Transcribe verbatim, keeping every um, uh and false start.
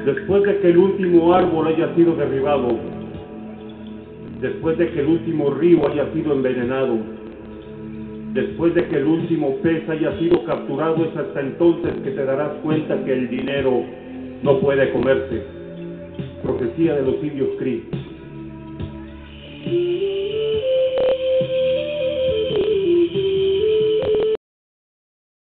Después de que el último árbol haya sido derribado, después de que el último río haya sido envenenado, después de que el último pez haya sido capturado, es hasta entonces que te darás cuenta que el dinero no puede comerse. Profecía de los indios Cree.